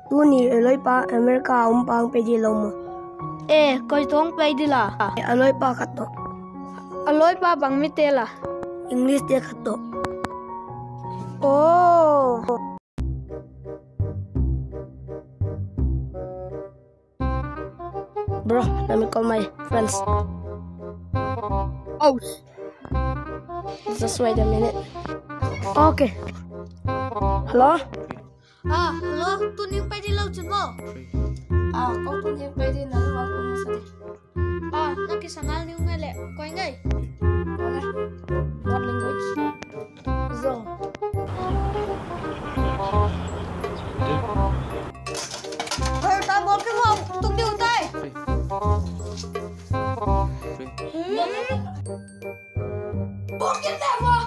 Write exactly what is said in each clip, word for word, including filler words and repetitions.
tu ni aloi pa America um pang pe di lom e koi tong pe di la aloi pa khat to aloi pa bang mi te la English te khat to oh bro, let me call my friends. oh Just wait a minute. Okay. Hello? à hello tu niệm bay đi lâu chưa mo À, con tu niệm bay đi nắng vào cùng sao đi? à nó cái sáng ăn niệm ngay lẹ quay ngay Okay. What language? So. ơi ta bóp cái hông tung điều tay bóp cái đẹp quá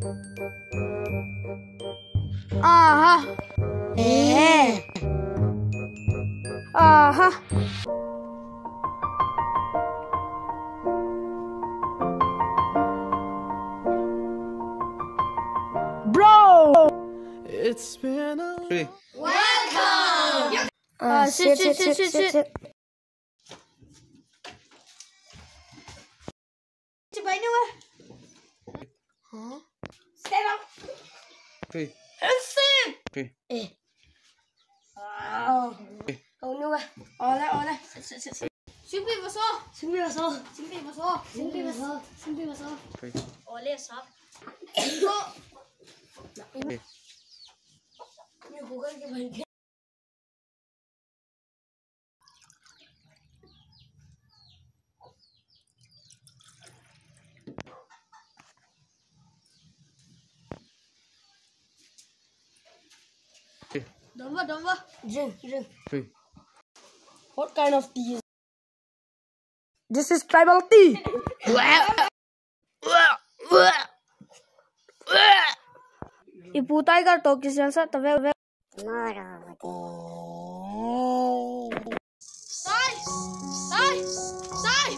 à ha Eh. à ha Bro. It's been a three. welcome Ah, Uh, sit, sit, sit, sit, sit, sit, sit, sit. sit. chị bay nữa hả stand up Three. and sit Three. Eh. Wow. Cậu như vậy. Ở đây, ở đây. chuẩn bị vào số Xin đi vào số. chuẩn bị vào số Xin đi vào số. Xin đi vào số. Three. ở lên sắp Three. Như cố gắng cái bàn kia. đúng vào đúng vào Drink, drink. Three. What kind of tea is this? Is tribal tea. ipu tiger to kisel sa tave ve sai sai sai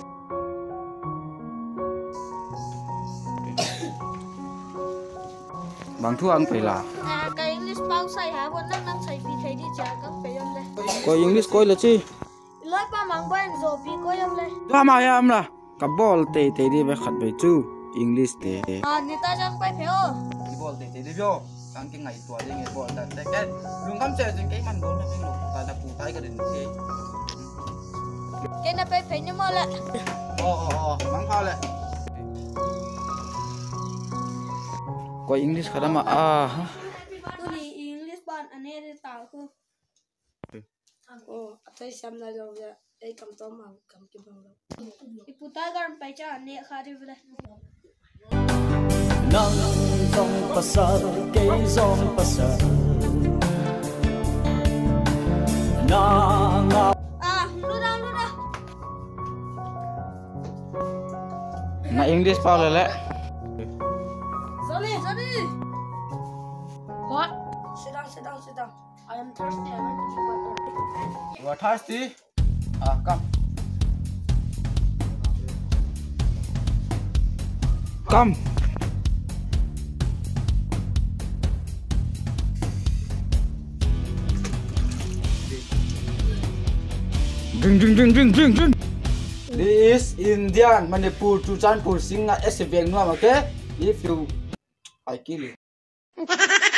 Bang thu ang phải là. à cái english bao sai hả bọn năng năng sai vì thấy đi chả các phải yếm lên Có English coi là chi? lối ba mang bên rồi vì có yếm lên La mà em là. Cả ball tê tê đi về khát về chú. English tê. à người ta đang quay phải ô Cái ball tê tê đi vô. Càng cái ngày tuổi đi ngày ball ta tê cái. Luôn cắm chơi trên cái màn ball nó bên lục ta ta phụ tay cái đỉnh thế. cái này phải phải nhưng mà lại Ồ ồ ồ, mắng phao lại. Có English khá mà à. Ha. tôi đi english ban anh ấy đi tao không Oh, tôi xem lại rồi. Đây cầm tôm mà cầm cái bằng đâu. ipu tiger phải cha anh ấy khai đi về nang dòng pasar cây dòng pasar nang à lu đâu lu đâu Na English pa là lẽ. sorry sorry what Sit down, sit down, sit down. I am thirsty. I want to drink water. You are thirsty? À, come. Come. Drink, drink, drink, drink, drink, drink. This is Indian, Manipur, Chuchanpur, Singha, S V N, okay? If you, I kill you.